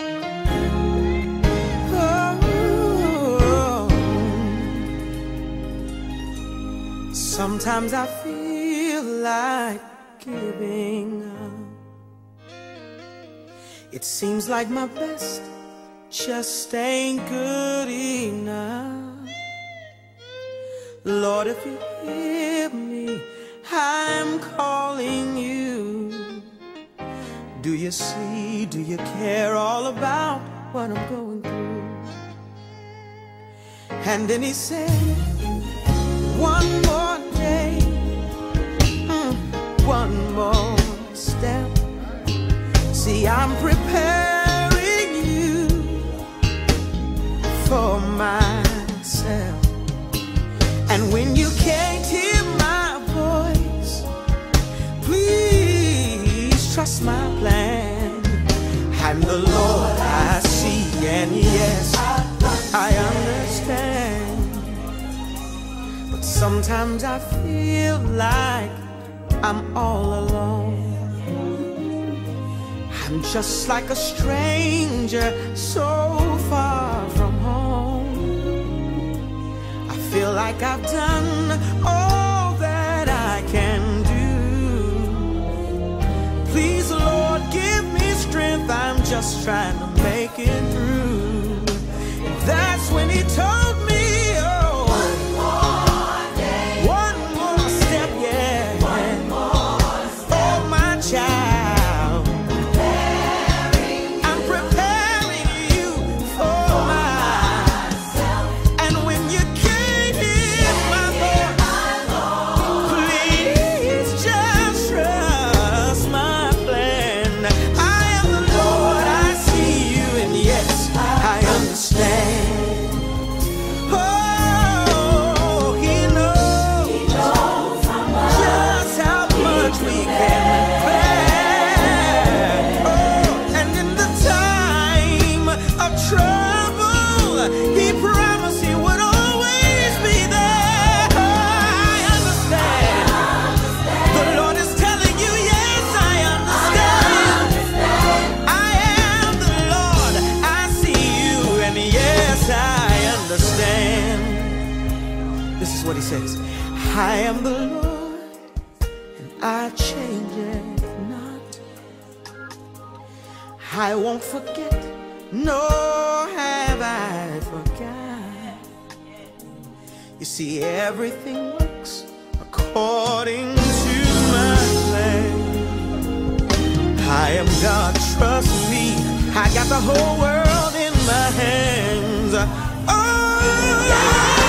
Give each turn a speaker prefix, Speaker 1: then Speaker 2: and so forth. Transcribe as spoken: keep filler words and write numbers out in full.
Speaker 1: Oh, sometimes I feel like giving up. It seems like my best just ain't good enough. Lord, if you hear me, I'm calling you. Do you see, do you care all about what I'm going through? And then he said, one more day, mm, one more step. See, I'm preparing you for myself. And when you can't hear my voice, please trust my plan. And the Lord I see, and yes, I understand. But sometimes I feel like I'm all alone. I'm just like a stranger so far from home. I feel like I've done all that I can do. Please, Lord, give me strength. I'm just trying to make it through. That's when he told me, oh, one more day, one more step, yeah, one more step. Oh, my child, preparing I'm preparing you for myself. And when you can't hear my voice, please just trust my plan. I am the Lord, I see you, and yes, I understand. Oh, he knows, he knows how much, just how much we can bear. Oh, and in the time of trouble, he promised he would always be there. I understand. The Lord is telling you, yes, I understand. I am the Lord, I see you, and yes, I understand. This is what he says. I am the Lord, and I change it not. I won't forget, nor have I forgot. You see, everything works according to my plan. I am God, trust me. I got the whole world in my hands. Oh,